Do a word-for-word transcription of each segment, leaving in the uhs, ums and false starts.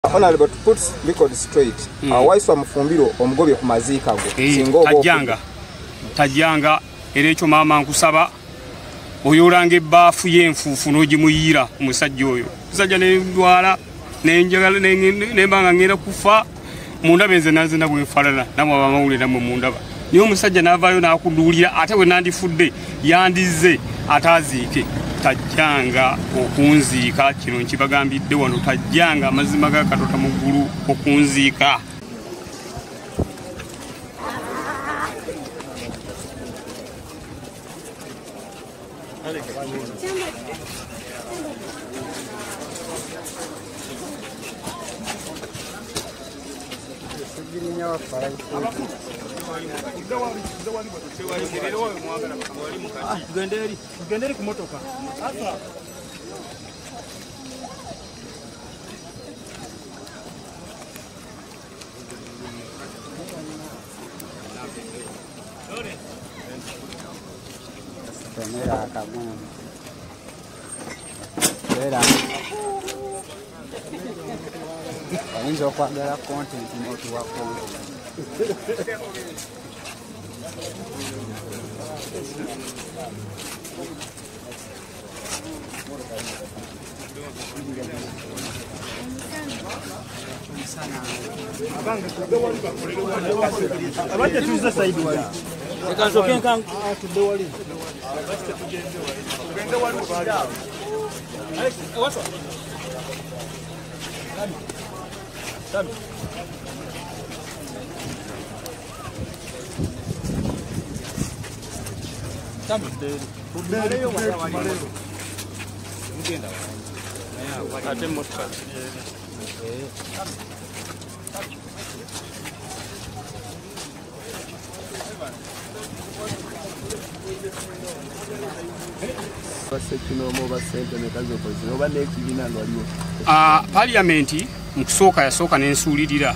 Honorable, to put record straight, mm. uh, waiso amufumbiro omugobye ku maziika go singo tajanga tajanga era ekyo mama nkusaba oyolanga ebbafu y'enfuufu n'ogimuyira omusajja oyo musajja n'endwala n'enjagala n'embanga ngenda kufa mundaba enze naze na bwenfaanana namwe abamawulire namwe mundaba niyo omusajja n'avaayo n'akuduulira ate bwe nandifudde yandize ataaziike tajanga okunziika kino nkibagambidde wano tajanga amazima ga Katonda mu ggulu okunziika Genderi, genderi kumotoka. Asa. Kamera kamu. Era. Ainda o quadra content moto wa content. Abanje tuza side wali. Ekanzo kenkan tudde wali. Tugende wali wali. Alex, what's up? Sabi. Sabi. Tudde yo wali wali. Mugenda. Aya, ate motka. Eh. Ah, Parliament mukusooka yasooka n'ensuulirira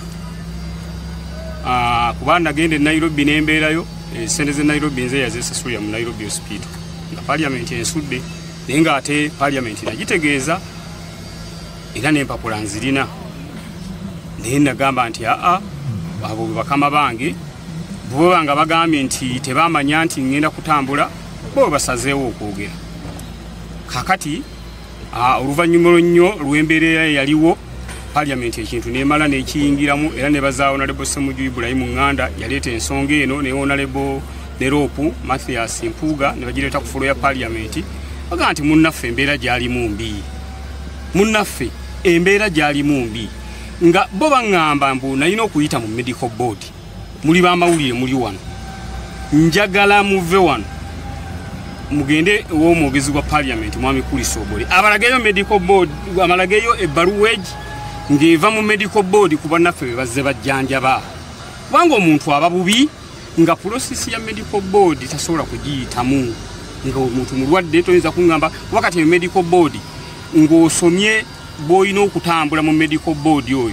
ah kuba nagende Nairobi n'embeerayo sente ze Nairobi nze yazesasulira mu Nairobi hospital nga Parliament ensudde naye nga ate Parliament nagitegeeza era n'empapula nzirina naye nagamba nti aa abo bakama bange bo banga bagambye nti tebamanya nti ngenda kutambula bo basazeewo okwogera kakati ah oluvannyuma nnyo lw'embeera yaliwo Parliament ekintu nemala nekiyingiramu era ne bazaawo Honorable Ssemujju Ibrahim Nganda yaleeta ensonga eno ne Honorable Neropu Mathias Mpuuga ne bagireeta ku fulo ya Parliament baga nti munnaffe embeera gyalimu mbi munnaffe embeera gyalimu mbi nga bo baŋŋamba mbu nalina okuyita mu medical board muli bamawulire muli wano njagala muve wano mugende ow'omwogezi gwa Parliament mwami Kuliso Obole abalageyo medical board amalageyo ebbaluweegi ng'eva mu medical board kuba naffe bazze bajjanjaba kubanga omuntu aba bubi nga process ya medical board tasobola kugiyitamu nga omuntu mulwadde toyinza kuŋŋamba wakati mu medical board ng'osomye bw'olina okutambula mu medical board oyo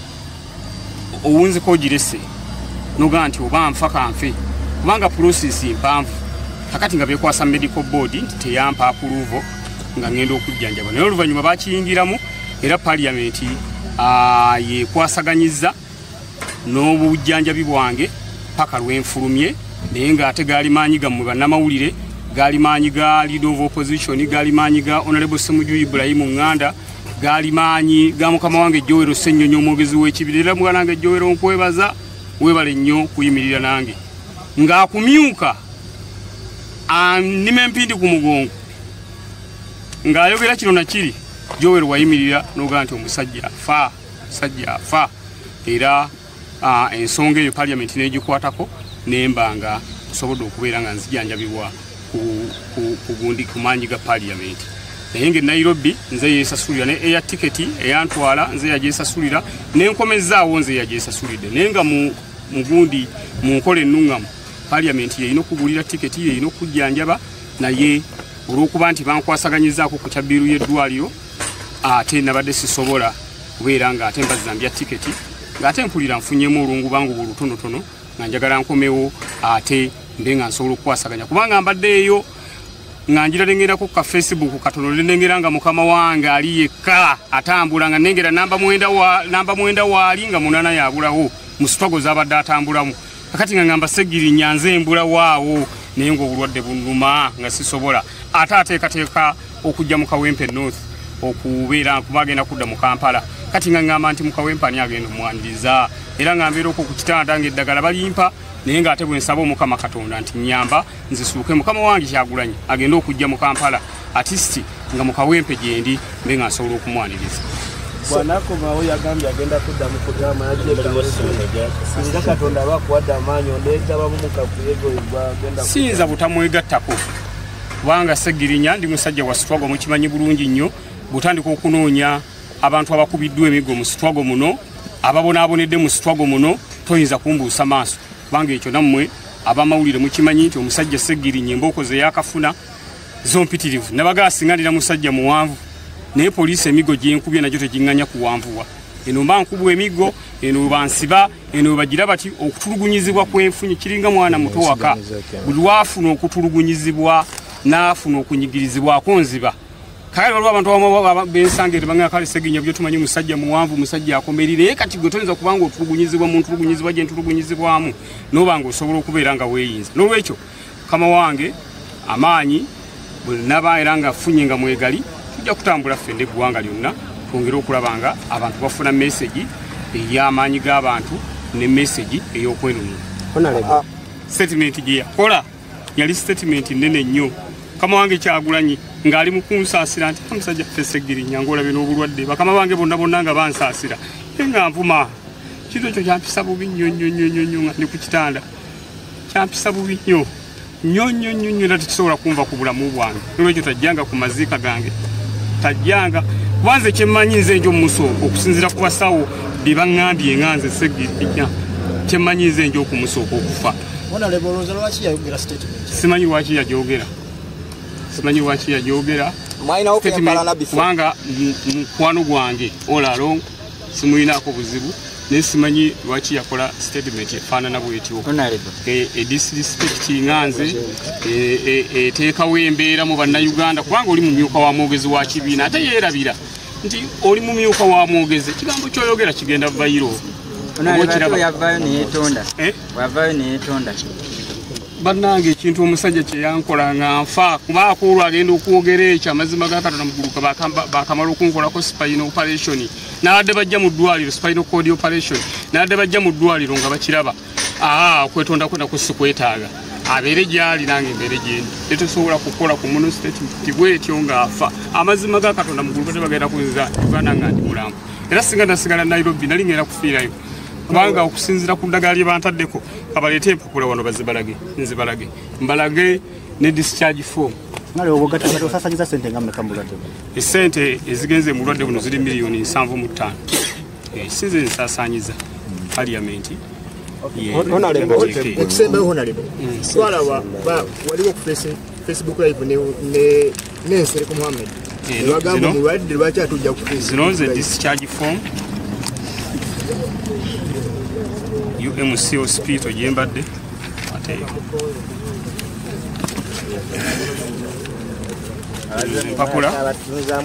owunzeko ogirese noga nti oba nfa kanfe kubanga process mpanvu kakati nga bekwasa medical board nti teyampa approval nga ngenda okujjanjaba naye oluvannyuma bakiyingiramu era Parliament ah yekwasaganyizza n'obujjanjabi bwange paka lwenfulumye naye nga ate gaali maanyi gammwe bannamawulire gaali maanyi ga leader of opposition gaali maanyi ga Honorable Ssemujju Ibrahim Nganda gaali maanyi ga mukama wange Joero Ssennyonyi omwogezi w'ekibira era mwana wange Joero nkwebaza webale nnyo kuyimirira nange ng'akumyuka annima empindi ku mugongo ng'ayogera kino nakiri Joero wayimirira n'ogaa nti omusajja afa omusajja afa era ensonga eyo Parliament n'egikwatako nembanga kusobodde okubeera nga nzijanjabibwa ku gundi ku maanyi ga Parliament naye nga Nairobi nze yeesasulira ne eya tiketi eyantwala nze yagyessasulira n'enkomezaawo nze yagyesasulidde naye nga mu gundi mu nkola ennuŋŋamu Parliament yeyina okugulira tiketi yeyina okujjanjaba naye olw'okuba nti bankwasaganyizaako ku kyabbiiru y'eddwaliro ate nabadde sisobola kubeera nga ate mbazambya tiketi ng'ate mpulira nfunyemu olungu bangu bulutonotono nga njagala nkomewo ate mbe nga nsobola okukwasaganya kubanga mbadde eyo nga njira lengera ku ka Facebook katono lengera nga mukama wange ali yekka atambula nga nengera namba mwenda wa namba mwenda wali nga munana yabulawo mu struggle z'abadde atambulamu kakati nga ngamba Segiri nyanze embula waawo naye ngo obulwadde bunuma nga sisobola ate ateekateeka okujja mu Kawempe North okubeera kubagenda kudda mu Kampala kati nga ngamba nti mu Kawempe ani agenda omwaniriza era nga mbeera okwo ku kitanda ng'eddagala balimpa naye ng'ate bwe nsaba omukama Katonda nti nyamba nzisuuke mukama wange Kyagulanyi agenda okujja mu Kampala atisti nga mu Kawempe gyendi mbe nga nsobola okumwaniriza. Bwanako mawe yagambye agenda kudda mu kugama singa Katonda bakuwadde amaanyi ondeeta bamu mukakuyego agenda siyinza butamwegattako kubanga Segirinya ndi musajja wa struggle mukimanyi bulungi nnyo butandika okunoonya abantu abakubiddwa emiggo mu struggle muno ababonaabonedde mu struggle muno toyinza kumbuusa maaso kubanga ekyo nammwe abamawulire mukimanyi nti omusajja Segirinya embooko ze yakafuna zompitirivu nabaga asingalira musajja muwanvu naye poliisi emiggo gyenkubye nagyo tegiŋŋanya kuwanvuwa eno mba nkubwa emiggo eno bansiba eno bagira bati okutulugunyizibwa kwenfunye kiringa mwana muto waka buli waafuna okutulugunyizibwa naafuna okunyigirizibwako nziba kale waliwo abantu bensanga tebanga kale Segirinya byo tumanyi musajja muwanvu musajja akomerire naye kati gwe toyinza kubanga otulugunyizibwa mu ntulugunyizibwa gye ntulugunyizibwamu n'obanga osobola okubeera nga weeyinza n'olwekyo kama wange amaanyi bwe naba era nga afunye nga mwegali tujja kutambula ffende eggwanga lyonna twongere okulabanga abantu bafuna message ey'amaanyi g'abantu ne message ey'okwenunula. Statement gye yakola yali statement nnene nnyo kama wange Kyagulanyi ng'ali mu kunsaasira nti omusajja ffe Segirinya ng'olabye n'obulwadde bakama bange bonna bonna nga bansaasira naye nga nvuma kintu ekyo kyampisa bubi nnyo nnyo nnyo nnyo nnyo nga ndi ku kitanda kyampisa bubi nnyo nnyo nnyo nnyo nnyo era tekisobola kunva ku bulamu bwange olwekyo tajjanga ku maziika gange tajjanga kubanze kyemmanyi nze njo omusooka okusinziira ku basawo bye baŋŋambye nga nze Segirinya kyemmanyi nze njo okumusooka okufa simanyi lwaki yagyogera simanyi lwaki yagyogera kubanga mukwano gwange all along simulinaako buzibu naye simanyi lwaki yakola statement efaanana bwetyo edisrespect nga nze eteekawo embeera mu bannayuganda kubanga oli mumyuka wa mwogezi wa kibiina ate yeerabira nti oli mumyuka wa mwogezi ekigambo kyoyogera kigenda vayiro bannange ekintu omusajja kye yankola nga nfa kubaako olwo agenda okwogera ekyo amazima ga Katonda muguluka bakamala okunkolako spine operation n'abadde bajja mu ddwaliro spinal cord operation n'abadde bajja mu ddwaliro nga bakiraba aa okwetonda kwenda kusikwetaaga abeere gyali nange embeere gyendi tetusobola kukola ku muno statement bwetyo ng'afa amazima ga Katonda muguluka tebagenda kunza Uganda nga ndi mulamu era singa nasigala Nairobi nali ngenda kufiirayo kubanga okusinziira ku ddagala lye bantaddeko kabaleete empapula wano bazibalage nzibalage mbalage ne discharge form esente ezigenze mu lwadde buno ziri miliyoni nsanvu mu ttaano sinze nsaasaanyiza paliamenti okusembayo honalebo twalaba waliwo ku Facebook live nensereko Muhammad bagamba mulwadde lwaki atujja ku zino ze discharge form U M C hospital gyembadde ate mpapula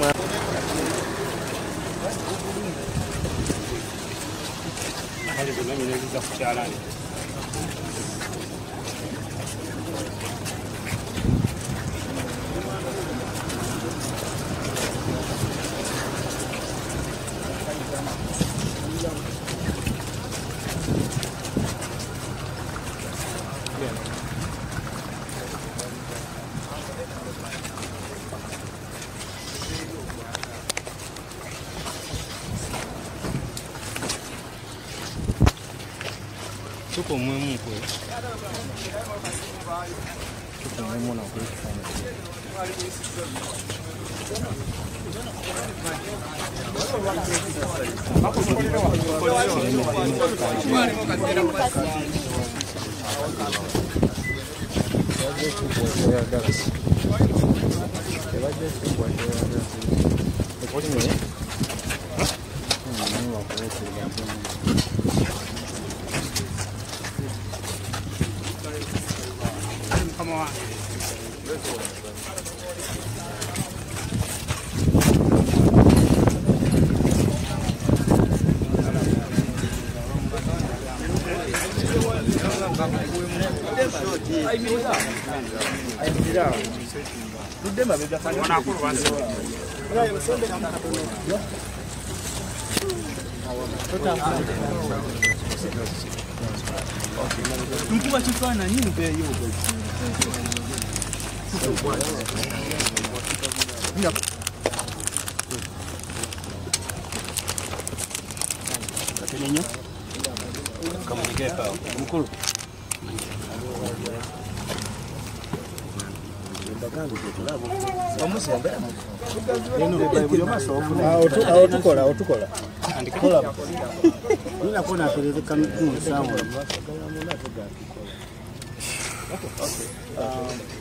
tuko muhimu kweli. Tuko muhimu na kweli kufanya. Come on. Mkuba kifaananyi mubeeyo Katenenyo kamunyigeka mukulu otukola otukola ninakuona aperezeka mkuu sawa.